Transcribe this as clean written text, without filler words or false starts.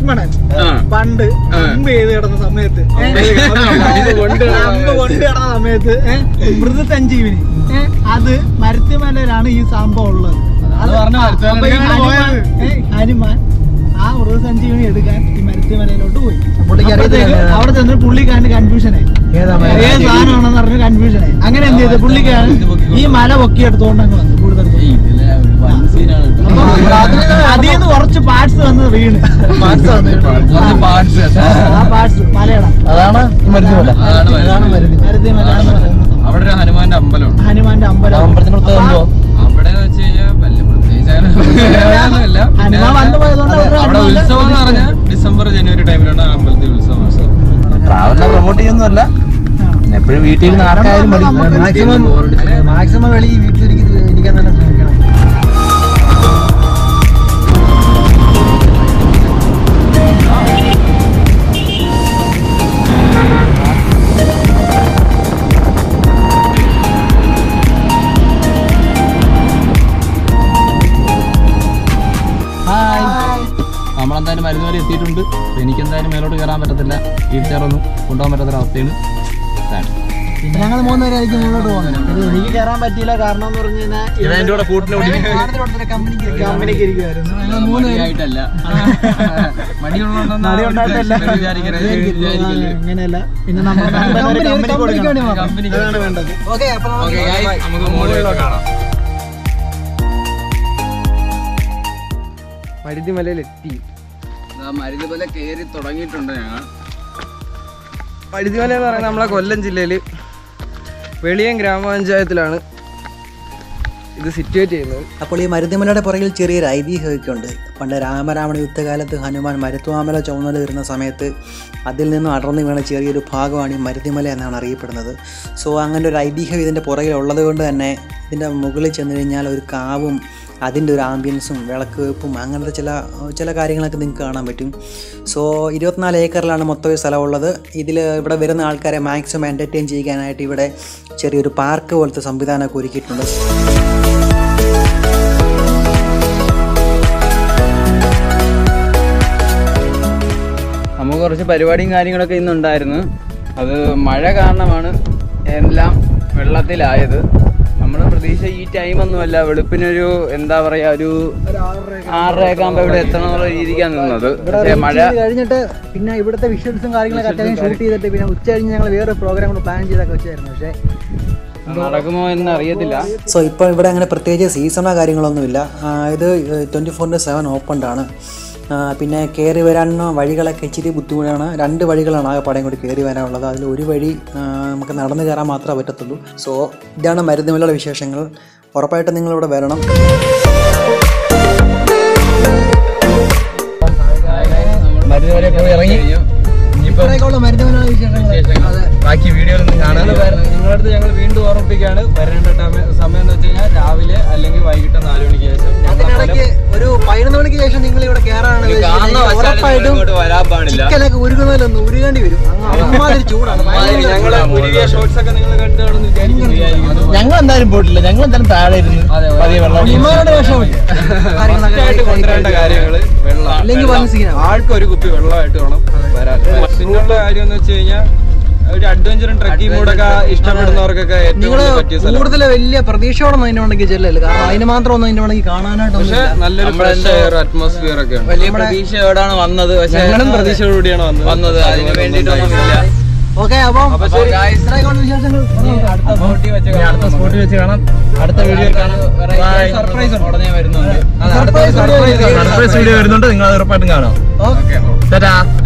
ലക്ഷ്മണൻ പണ്ട് അമ്പ് ചെയ്ത് കിടന്ന സമയത്ത് മൃതസഞ്ജീവിനി അത് മരുത്തുമലയിലാണ് ഈ സംഭവം ഉള്ളത്. ഹനുമാൻ ആ മൃതസഞ്ജീവിനി എടുക്കാൻ ഈ മരുത്തുമലയിലോട്ട് പോയി. അവിടെ ചെന്ന് പുള്ളിക്കാരന് കൺഫ്യൂഷനായി, ഏത് സാധനമാണെന്ന് പറഞ്ഞ് കൺഫ്യൂഷനായി. അങ്ങനെ എന്ത് ചെയ്ത് പുള്ളിക്കാരൻ ഈ മല പൊക്കിയെടുത്തോണ്ട് അങ്ങ് വന്നു. കൂടുതൽ അതിൽ നിന്ന് കുറച്ച് പാർട്സ് വന്ന് വീണ് മലയുടെ അതാണ് മരുത്തുമല. അവിടെ ഒരു ഹനുമാന്റെ അമ്പലം, അവിടെ വെച്ച് കഴിഞ്ഞാൽ അവിടെ ഉത്സവം എന്ന് പറഞ്ഞാൽ ഡിസംബർ ജനുവരി ടൈമിലാണ് അമ്പലത്തിൽ ഉത്സവം. ട്രാവലിനെ പ്രൊമോട്ട് ചെയ്യുന്നതല്ല, എപ്പോഴും വീട്ടിൽ നിന്ന് ആർക്കായാലും മാക്സിമം വെളി വീട്ടിലിരിക്കാൻ തന്നെ ശ്രമിക്കണം. നമ്മളെന്തായാലും മരുന്നുവരെ എത്തിയിട്ടുണ്ട്. എനിക്കെന്തായാലും മേലോട്ട് കയറാൻ പറ്റത്തില്ല, വീൽചെയറൊന്നും കൊണ്ടുപോകാൻ പറ്റാത്തൊരവസ്ഥയാണ്. പിന്നെ ഞങ്ങൾ 3 പേരായിരിക്കും മുന്നോട്ട് പോകുന്നത്. എനിക്ക് കയറാൻ പറ്റിയില്ല, കാരണം എന്ന് പറഞ്ഞു കഴിഞ്ഞാൽ കമ്പനിക്ക് ഇരിക്കുമായിരുന്നു. മടിയായിട്ടല്ല, അങ്ങനെയല്ല. പിന്നെ കമ്പനിക്കാണ് വേണ്ടത്. നമുക്ക് മുകളിലോട്ട് കാണാം. മരുതിമലയിലെത്തി. മരുതിമല കയറി തുടങ്ങിയിട്ടുണ്ട് ഞങ്ങൾ. മരുതിമല എന്ന് പറയുന്നത് നമ്മളെ കൊല്ലം ജില്ലയിൽ വെളിയം ഗ്രാമപഞ്ചായത്തിലാണ് ഇത് സിറ്റുവേറ്റ് ചെയ്യുന്നത്. അപ്പോൾ ഈ മരുതിമലയുടെ പുറകിൽ ചെറിയൊരു ഐതിഹ്യമൊക്കെ ഉണ്ട്. പണ്ട് രാമരാവണ യുദ്ധകാലത്ത് ഹനുമാൻ മരുത്വാമല ചുമതല വരുന്ന സമയത്ത് അതിൽ നിന്നും അടർന്നു വീണ ചെറിയൊരു ഭാഗമാണ് ഈ മരുതിമല എന്നാണ് അറിയപ്പെടുന്നത്. സോ അങ്ങനെ ഒരു ഐതിഹ്യം ഇതിൻ്റെ പുറകിൽ ഉള്ളത് കൊണ്ട് തന്നെ ഇതിൻ്റെ മുകളിൽ ചെന്ന് കഴിഞ്ഞാൽ ഒരു കാവും അതിൻ്റെ ഒരു ആംബിയൻസും വിളക്ക് വെപ്പും അങ്ങനത്തെ ചില കാര്യങ്ങളൊക്കെ നിങ്ങൾക്ക് കാണാൻ പറ്റും. സോ 24 ഏക്കറിലാണ് മൊത്തം സ്ഥലമുള്ളത്. ഇവിടെ വരുന്ന ആൾക്കാരെ മാക്സിമം എൻ്റർടൈൻ ചെയ്യാനായിട്ട് ഇവിടെ ചെറിയൊരു പാർക്ക് പോലത്തെ സംവിധാനമൊക്കെ ഒരുക്കിയിട്ടുണ്ട്. നമുക്ക് കുറച്ച് പരിപാടിയും കാര്യങ്ങളൊക്കെ ഇന്നുണ്ടായിരുന്നു. അത് മഴ കാരണമാണ് എല്ലാം വെള്ളത്തിലായത്. നമ്മുടെ പ്രതീക്ഷ ഈ ടൈമൊന്നുമല്ല, വെളുപ്പിനൊരു എന്താ പറയുക, ഒരു 6:30 ആകുമ്പോൾ ഇവിടെ എത്തണം എന്നുള്ള രീതിക്കാണ് നിന്നത്. മഴ കഴിഞ്ഞിട്ട് പിന്നെ ഇവിടുത്തെ വിഷ്വൽസും കാര്യങ്ങളൊക്കെ അത്യാവശ്യം ഷൂട്ട് ചെയ്തിട്ട് പിന്നെ ഉച്ച കഴിഞ്ഞ് ഞങ്ങൾ വേറെ പ്രോഗ്രാം പ്ലാൻ ചെയ്തൊക്കെ വെച്ചായിരുന്നു. പക്ഷേ നടക്കുമോ എന്ന് അറിയത്തില്ല. സോ ഇപ്പോൾ ഇവിടെ അങ്ങനെ പ്രത്യേകിച്ച് സീസണോ കാര്യങ്ങളൊന്നുമില്ല. ഇത് 24/7 ഓപ്പൺഡാണ്. പിന്നെ കയറി വരാൻ വഴികളൊക്കെ ഇച്ചിരി ബുദ്ധിമുട്ടാണ്. 2 വഴികളാണ് ആകെ പടയും കൂടി കയറി വരാനുള്ളത്. അതിൽ ഒരു വഴി നമുക്ക് നടന്നു കയറാൻ മാത്രമേ പറ്റത്തുള്ളൂ. സോ ഇതാണ് മരുതിമലയുടെ വിശേഷങ്ങൾ. ഉറപ്പായിട്ടും നിങ്ങളിവിടെ വരണം. മരുതിമല പോയി ഇറങ്ങി ബാക്കി വീഡിയോയിലൊന്നും കാണാൻ നിങ്ങളുടെ അടുത്ത് ഞങ്ങൾ വീണ്ടും ഓർമ്മിപ്പിക്കുകയാണ്. വരേണ്ട സമയം എന്ന് വെച്ച് കഴിഞ്ഞാൽ രാവിലെ അല്ലെങ്കിൽ വൈകിട്ട് 4 മണിക്ക് ശേഷം. ഒരു 11 മണിക്ക് ശേഷം നിങ്ങൾ ഇവിടെ കയറാണെങ്കിൽ ഉറപ്പായിട്ടും വരാൻ പാടില്ല. ചിക്കനൊക്കെ ഉരുകുന്നതിലൊന്നും ഉരുകേണ്ടി വരും. അമ്മാതിരി ചൂടാണ്. ഞങ്ങള് ഉരുകിയ ഷോർട്സ് ഒക്കെ നിങ്ങൾ കണ്ടാണെന്ന് വിചാരിക്കുന്നു. ഞങ്ങൾ എന്തായാലും പോയിട്ടില്ല, ഞങ്ങൾ എന്തായാലും താഴെ ഇരുന്ന് വിമാനയുടെ വിഷമില്ല. കൊണ്ടുവരേണ്ട കാര്യങ്ങള് വെള്ളം, ആൾക്കൊരു കുപ്പി വെള്ളമായിട്ട് വേണം വരാൻ. പിന്നുള്ള കാര്യം എന്ന് വെച്ച് കഴിഞ്ഞാൽ ഒരു അഡ്വഞ്ചറും ട്രക്കിംഗ് മൂടൊക്കെ ഇഷ്ടപ്പെടുന്നവർക്കൊക്കെ ഏറ്റവും പറ്റിയ സ്ഥലം. കൂടുതൽ വലിയ പ്രതീക്ഷയോടൊന്നും അതിന്റെ ഉണ്ടെങ്കിൽ ചെല്ലല്ലോ, കാരണം അതിന് മാത്രം ഒന്നും അതിന്റെ ഉണ്ടെങ്കിൽ കാണാനായിട്ട്. പക്ഷെ നല്ലൊരു ഫ്രഷ് എയർ അറ്റ്മോസ്ഫിയർ ഒക്കെ ഉണ്ട്. വലിയ പ്രതീക്ഷയോടാണ് വന്നത്, പക്ഷെ ഞങ്ങളും പ്രതീക്ഷയോടുകൂടിയാണ് വന്നത്. അതിന് വേണ്ടിയിട്ടൊന്നുമില്ല. ഓക്കെ, അപ്പം അടുത്ത സ്പോട്ടിൽ വെച്ച് കാണാം. അടുത്ത വീഡിയോ കാണാം. സർപ്രൈസ് ഉടനെ വരുന്നുണ്ട്. സർപ്രൈസ് വീഡിയോ വരുന്നുണ്ട്, നിങ്ങൾ ഉറപ്പായിട്ടും കാണാം. ഓക്കെ.